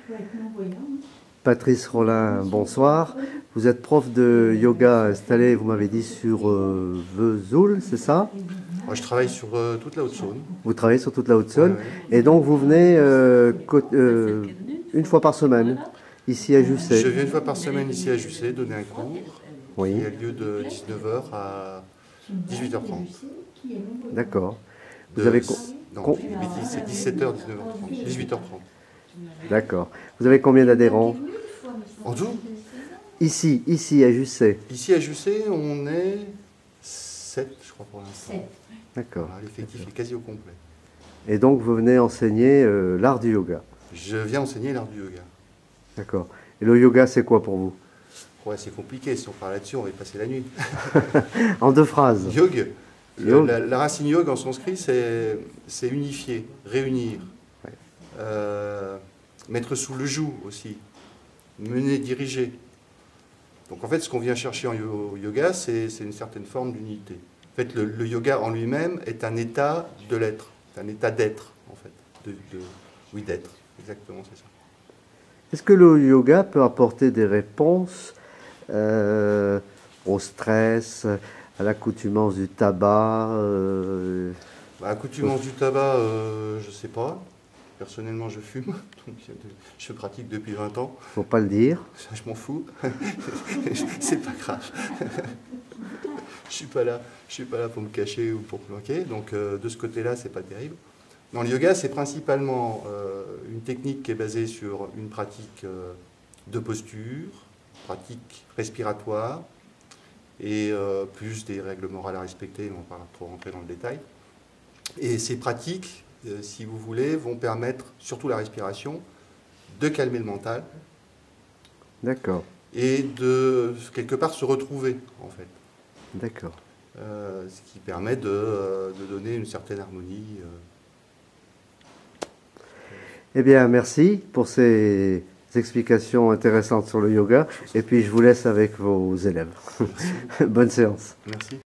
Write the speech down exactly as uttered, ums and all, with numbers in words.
Patrice Rollin, bonsoir. Vous êtes prof de yoga installé, vous m'avez dit, sur euh, Vesoul, c'est ça? Moi, je travaille sur euh, toute la Haute-Saône. Vous travaillez sur toute la Haute-Saône. Ouais, ouais. Et donc vous venez euh, euh, une fois par semaine, ici à Jussey. Je viens une fois par semaine ici à Jussey donner un cours Oui. qui a lieu de dix-neuf heures à dix-huit heures trente. D'accord. Vous De- avez co- Non, con- je dis bêtise, c'est dix-sept heures, dix-neuf heures trente. dix-huit heures trente. D'accord. Vous avez combien d'adhérents? En tout, Ici, ici à Jussey. ici à Jussey, on est sept, je crois, pour l'instant. D'accord. Voilà, l'effectif est quasi au complet. Et donc vous venez enseigner euh, l'art du yoga. Je viens enseigner l'art du yoga. D'accord. Et le yoga, c'est quoi pour vous? Ouais, c'est compliqué, si on parle là-dessus, on va y passer la nuit. En deux phrases. Yog, le- Yog. La, la racine yog en sanskrit, c'est c'est unifier, réunir, Ouais. euh, mettre sous le joug aussi, mener, diriger. Donc en fait, ce qu'on vient chercher en yo- yoga, c'est c'est une certaine forme d'unité. En fait, le, le yoga en lui-même est un état de l'être, c'est un état d'être, en fait. De, de- oui, d'être, exactement, c'est ça. Est-ce que le yoga peut apporter des réponses euh, au stress, à l'accoutumance du tabac euh, Bah, accoutumance du tabac, euh, je sais pas. Personnellement, je fume, donc je pratique depuis vingt ans. faut pas le dire. Ça, je m'en fous. C'est pas grave. Je suis pas là. Je suis pas là pour me cacher ou pour planquer. Donc euh, de ce côté-là, c'est pas terrible. Dans le yoga, c'est principalement euh, une technique qui est basée sur une pratique euh, de posture, pratique respiratoire, et euh, plus des règles morales à respecter. On ne va pas trop rentrer dans le détail. Et ces pratiques, euh, si vous voulez, vont permettre, surtout la respiration, de calmer le mental D'accord, et de, quelque part, se retrouver, en fait. d'accord. Euh, ce qui permet de, euh, de donner une certaine harmonie. euh. Eh bien, merci pour ces explications intéressantes sur le yoga. Et puis, je vous laisse avec vos élèves. Bonne séance. Merci.